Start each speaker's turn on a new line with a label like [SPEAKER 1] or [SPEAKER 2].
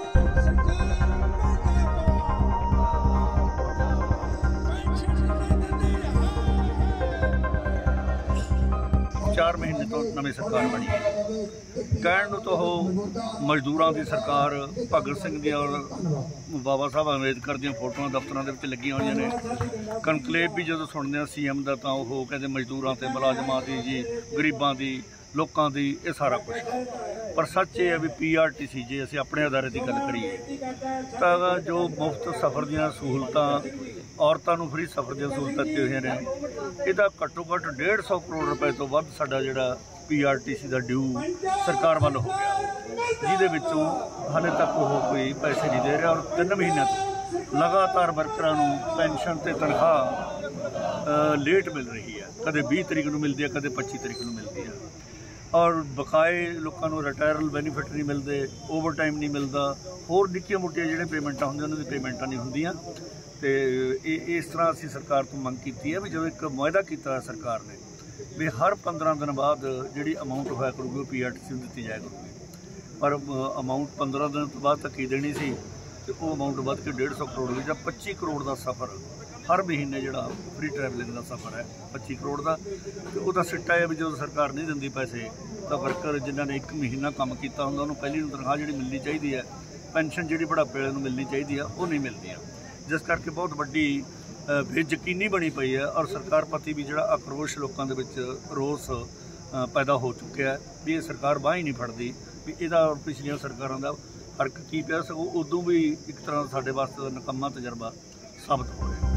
[SPEAKER 1] चार महीने तो नवी सरकार बनी है। कहण तो मजदूरों की सरकार भगत सिंह दी और बाबा साहब अंबेडकर दी फोटोआं दफ्तरां दे विच लगियां होईयां ने। कनकलेव भी जो सुनते CM का तो वो कहते मजदूरों ते मुलाजमां दी जी गरीबां दी लोगों की ये सारा कुछ, पर सच ये है भी PRTC जे असीं अपने अदारे की गल करिए तो जो मुफ्त सफ़र दी सहूलतां औरतों को फ्री सफ़र दी सहूलतां दित्तियां होईयां ने, इहदा घट्टो घट्ट 150 करोड़ रुपए तो वध साडा जिहड़ा PRTC का ड्यू सरकार वाल हो गया, जिहदे विचों हाले तक वो कोई पैसे नहीं दे रहा। और 3 महीनों तो लगातार वर्करां नूं पेनशन ते तनख्वाह लेट मिल रही है, कदे 20 तरीक नूं मिलदी है, कदे 25 तरीक नूं मिलदी है। और बकाए लोगों को रिटायरल बेनीफिट नहीं मिलते, ओवर टाइम नहीं मिलता, होर निक्कियां मोटियां जिहड़ियां पेमेंटां होंदियां उन्हां दी पेमेंटां नहीं होंदियां। तो इस तरह असीं सरकार तो मंग की है भी जो एक मुआहदा किया सरकार ने भी हर 15 दिन बाद जिहड़ी अमाउंट होया करूगी PRTC नूं दित्ती जाया करूगी, पर अमाउंट 15 दिन तो बाद तक ही देनी सी तो वो अमाउंट वध के 150 करोड़ हो गई। 25 करोड़ का सफ़र हर महीने जोड़ा फ्री ट्रैवलिंग का सफ़र है 25 करोड़ का। तो वह सिट्टा है भी जो सरकार नहीं दिंदी पैसे तो वर्कर जिन्होंने 1 महीना काम किया होंगे उन्होंने पहली तनख्वाह जी मिलनी चाहिए है, पेनशन जी बुढ़ापे वाले मिलनी चाहिए है, वो नहीं मिलती है, जिस करके बहुत वड्डी बेयकीनी बनी पई है। और सरकार प्रति भी जोड़ा आक्रोश लोगों के रोस पैदा हो चुका है भी ये सरकार बांह ही नहीं फड़ती भी इहदा पिछलियां सरकारों का फर्क की पिया, सगों उदों भी एक तरह साडे वास्ते नकम्मा तजर्बा साबित हो रहा है।